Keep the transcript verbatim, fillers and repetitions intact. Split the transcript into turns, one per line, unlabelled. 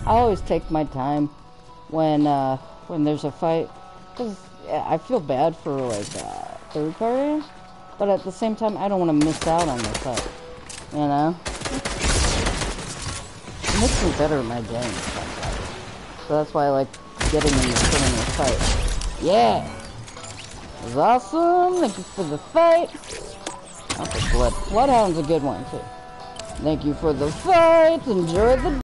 I always take my time when uh, when there's a fight, because I feel bad for like uh, third party, but at the same time I don't want to miss out on the fight. You know, it makes me better at my game. So that's why I like getting in the tournament fight. Yeah, it was awesome. Thank you for the fight. Not the blood. Bloodhound's a good one too. Thank you for the fight. Enjoy the